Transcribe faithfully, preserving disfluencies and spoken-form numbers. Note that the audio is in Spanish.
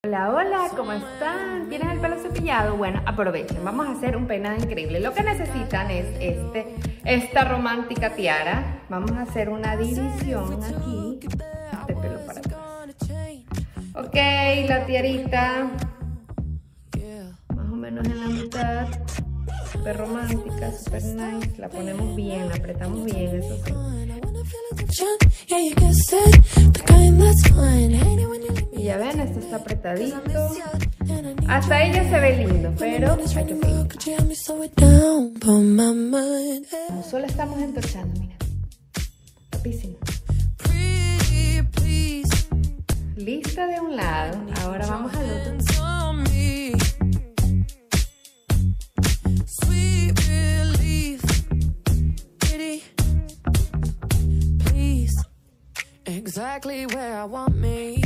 Hola, hola, ¿cómo están? ¿Tienen el pelo cepillado? Bueno, aprovechen, vamos a hacer un peinado increíble. Lo que necesitan es este, esta romántica tiara. Vamos a hacer una división aquí, este pelo para atrás. Ok, la tiarita, más o menos en la mitad, súper romántica, súper nice. La ponemos bien, la apretamos bien, eso sí. Y ya ven, esto está apretadito. Hasta ella se ve lindo, pero hay que seguir. Como solo estamos entorchando, mira. Rapidísimo. Lista de un lado, ahora vamos al otro. Exactly where I want me.